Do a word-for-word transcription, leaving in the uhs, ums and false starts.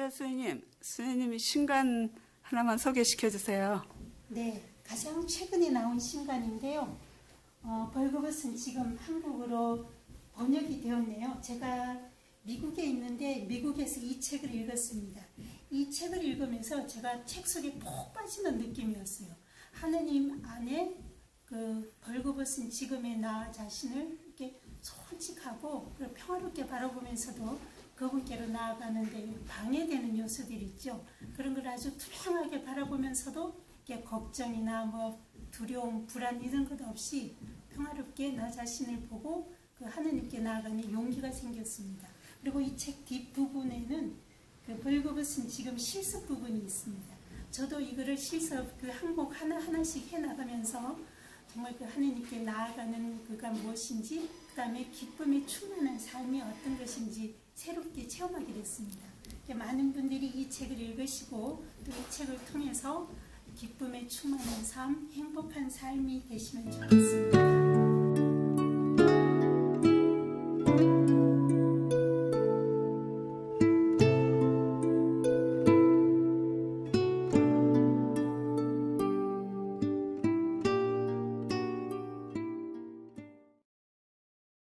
선생님, 선생님이 신간 하나만 소개시켜 주세요. 네, 가장 최근에 나온 신간인데요. 어, 벌거벗은 지금 한국어로 번역이 되었네요. 제가 미국에 있는데 미국에서 이 책을 읽었습니다. 이 책을 읽으면서 제가 책 속에 푹 빠지는 느낌이었어요. 하느님 안에 그 벌거벗은 지금의 나 자신을 이렇게 솔직하고 평화롭게 바라보면서도 그분께로 나아가는데 방해되는 요소들이 있죠. 그런 걸 아주 투명하게 바라보면서도 이렇게 걱정이나 뭐 두려움, 불안 이런 것 없이 평화롭게 나 자신을 보고 그 하느님께 나아가는 용기가 생겼습니다. 그리고 이 책 뒷부분에는 그 벌거벗은 지금 실습 부분이 있습니다. 저도 이거를 실습 그 항목 하나하나씩 해나가면서 정말 그 하느님께 나아가는 그가 무엇인지, 그 다음에 기쁨에 충만한 삶이 어떤 것인지 새롭게 체험하게 됐습니다. 많은 분들이 이 책을 읽으시고 또 이 책을 통해서 기쁨에 충만한 삶, 행복한 삶이 되시면 좋겠습니다.